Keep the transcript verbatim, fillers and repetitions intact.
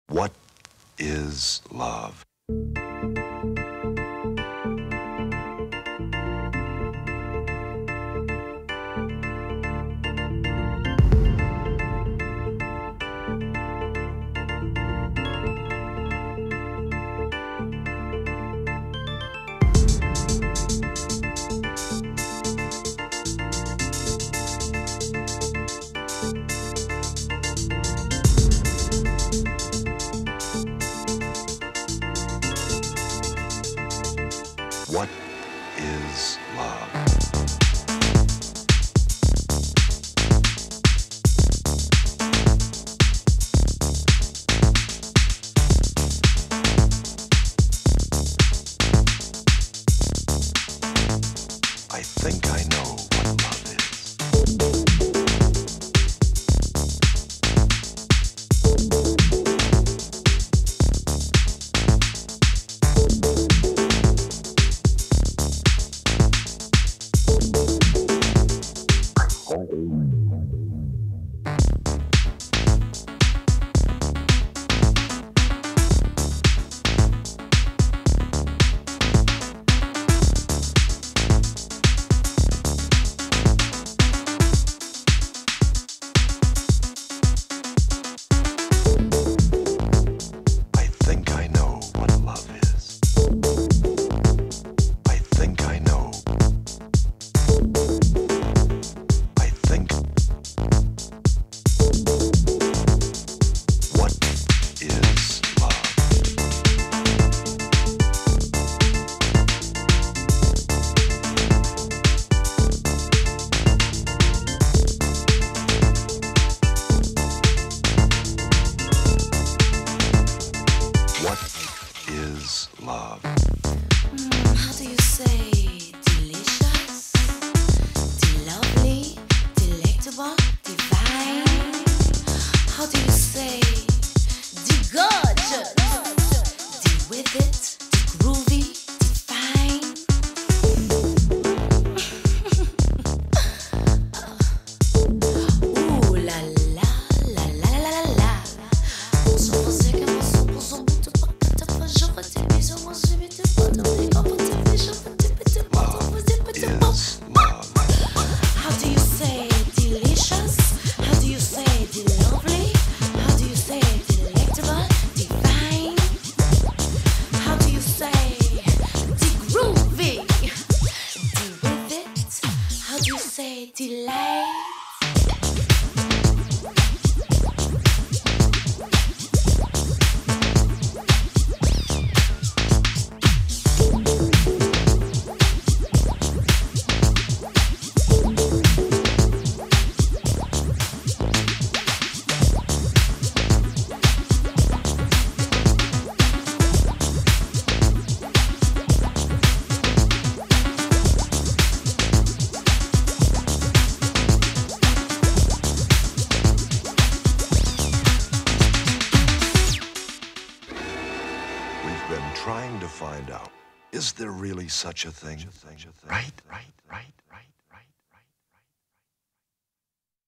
What is love? What is love? I think I know what love is. Love. Mm, how do you say delicious, de-lovely, delectable, divine? How do you say de-gorgeous, de-with it, de-groovy, de-fine? Ooh la la, la la la la la. Zo was ik en was zo, was zo moeten pakken te verzoeken. How do you say delicious? How do you say de-lovely? How do you say delectable, divine? How do you say de-groovy, de-with it? How do you say delight? Trying to find out, is there really such a thing? Right, right, right, right.